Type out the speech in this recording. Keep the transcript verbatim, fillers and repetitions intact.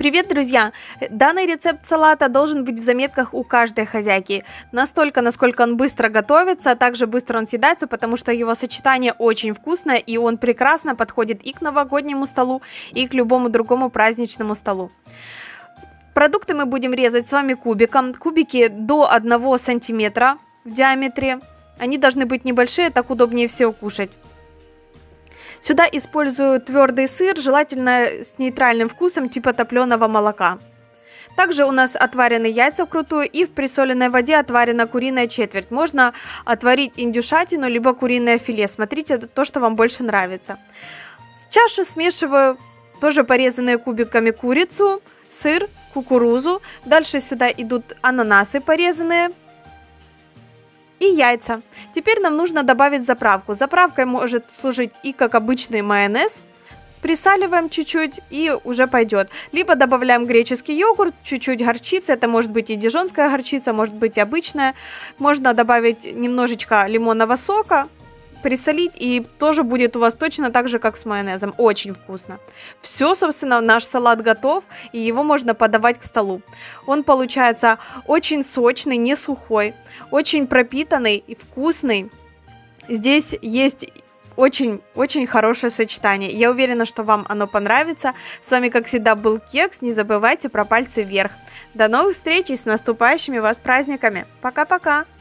Привет, друзья! Данный рецепт салата должен быть в заметках у каждой хозяйки. Настолько, насколько он быстро готовится, а также быстро он съедается, потому что его сочетание очень вкусное, и он прекрасно подходит и к новогоднему столу, и к любому другому праздничному столу. Продукты мы будем резать с вами кубиком. Кубики до одного сантиметра в диаметре. Они должны быть небольшие, так удобнее всего кушать. Сюда использую твердый сыр, желательно с нейтральным вкусом, типа топленого молока. Также у нас отварены яйца вкрутую, и в присоленной воде отварена куриная четверть. Можно отварить индюшатину, либо куриное филе. Смотрите, то, что вам больше нравится. В чаше смешиваю тоже порезанные кубиками курицу, сыр, кукурузу. Дальше сюда идут ананасы порезанные. И яйца. Теперь нам нужно добавить заправку. Заправкой может служить и как обычный майонез. Присаливаем чуть-чуть и уже пойдет. Либо добавляем греческий йогурт, чуть-чуть горчицы. Это может быть и дижонская горчица, может быть и обычная. Можно добавить немножечко лимонного сока, присолить, и тоже будет у вас точно так же, как с майонезом. Очень вкусно. Все, собственно, наш салат готов, и его можно подавать к столу. Он получается очень сочный, не сухой, очень пропитанный и вкусный. Здесь есть очень-очень хорошее сочетание. Я уверена, что вам оно понравится. С вами, как всегда, был Кекс. Не забывайте про пальцы вверх. До новых встреч и с наступающими вас праздниками. Пока-пока!